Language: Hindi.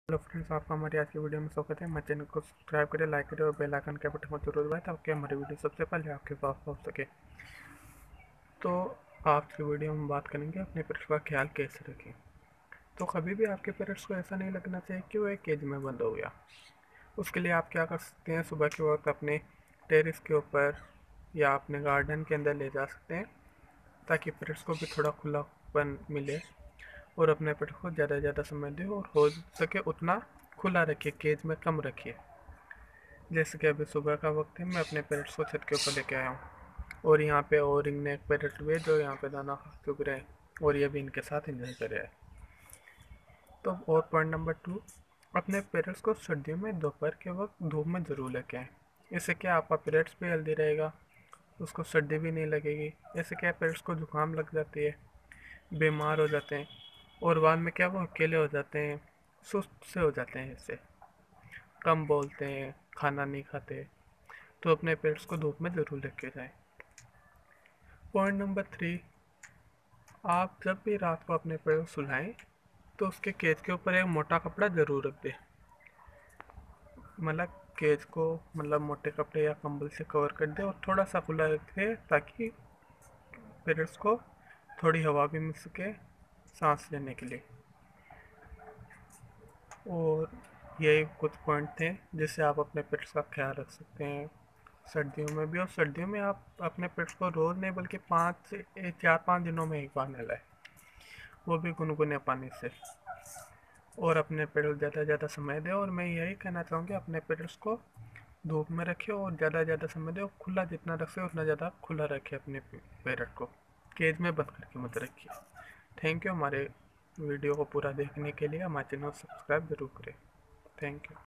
हेलो फ्रेंड्स, आपका हमारी आज की वीडियो में स्वागत है। हमारे चैनल को सब्सक्राइब करें, लाइक करें और बेल आइकन के बटन को जरूर दबाएं ताकि हमारी वीडियो सबसे पहले आपके पास पहुंच सके। तो आज की वीडियो में बात करेंगे अपने पेट्स का ख्याल कैसे रखें। तो कभी भी आपके पेट्स को ऐसा नहीं लगना चाहिए कि वो एक केज में बंद हो गया। उसके लिए आप क्या कर सकते हैं, सुबह के वक्त अपने टेरेस के ऊपर या अपने गार्डन के अंदर ले जा सकते हैं ताकि पेट्स को भी थोड़ा खुलापन मिले और अपने पेट को ज़्यादा से ज़्यादा समय दें और हो सके उतना खुला रखिए, केज में कम रखिए। जैसे कि अभी सुबह का वक्त है, मैं अपने पेरेंट्स को छत के ऊपर लेके आया हूँ और यहाँ पे ओरिंग ने एक पेरेंट भी है जो यहाँ पे दाना चुग रहे हैं और ये भी इनके साथ एंजॉय कर रहा है। तो और पॉइंट नंबर 2, अपने पेरेंट्स को सर्दियों में दोपहर के वक्त धूप में ज़रूर लेके आएँ। इससे क्या आपका पेरेंट्स भी हेल्दी रहेगा, उसको सर्दी भी नहीं लगेगी। ऐसे क्या पेरेंट्स को जुकाम लग जाती है, बीमार हो जाते हैं और बाद में क्या वो अकेले हो जाते हैं, सुस्त से हो जाते हैं, इससे कम बोलते हैं, खाना नहीं खाते। तो अपने पेट्स को धूप में ज़रूर लेके जाएं। पॉइंट नंबर 3, आप जब भी रात को अपने पेड़ को सुलाएं तो उसके केज के ऊपर एक मोटा कपड़ा ज़रूर रख दें। मतलब केज को मोटे कपड़े या कंबल से कवर कर दें और थोड़ा सा खुला रखें ताकि पेरेंट्स को थोड़ी हवा भी मिल सके सांस लेने के लिए। और यही कुछ पॉइंट थे जिससे आप अपने पेट्स का ख्याल रख सकते हैं सर्दियों में भी। और सर्दियों में आप अपने पेट्स को रोज़ नहीं बल्कि 4-5 दिनों में एक बार नहलाएं, वो भी गुनगुने पानी से। और अपने पेट्स ज़्यादा से ज़्यादा समय दें। और मैं यही कहना चाहूँगी, अपने पेट्स को धूप में रखिए और ज़्यादा से ज़्यादा समय दें और खुला जितना रख सके उतना ज़्यादा खुला रखिए। अपने पेरेंट को केज में बंद करके मत रखिए। Thank you. हमारे वीडियो को पूरा देखने के लिए हमारे चैनल को सब्सक्राइब जरूर करें। Thank you.